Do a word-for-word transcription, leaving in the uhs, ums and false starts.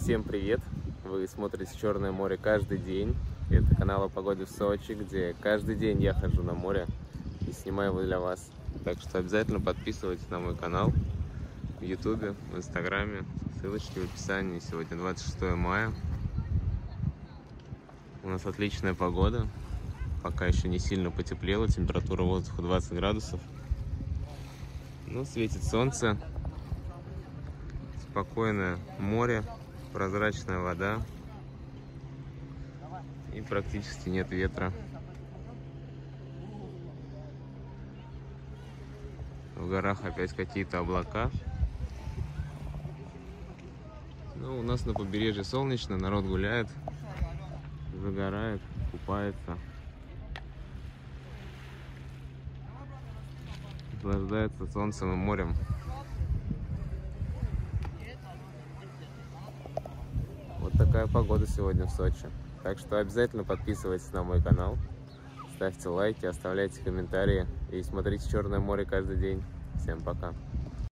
Всем привет! Вы смотрите Черное море каждый день. Это канал о погоде в Сочи, где каждый день я хожу на море и снимаю его для вас. Так что обязательно подписывайтесь на мой канал в ютубе, в инстаграме. Ссылочки в описании. Сегодня двадцать шестое мая. У нас отличная погода. Пока еще не сильно потеплело. Температура воздуха двадцать градусов. Ну, светит солнце. Спокойное море. Прозрачная вода. И практически нет ветра. В горах опять какие-то облака. Ну, у нас на побережье солнечно, народ гуляет, загорает, купается, наслаждается солнцем и морем. Вот такая погода сегодня в Сочи. Так что обязательно подписывайтесь на мой канал, ставьте лайки, оставляйте комментарии и смотрите Черное море каждый день. Всем пока!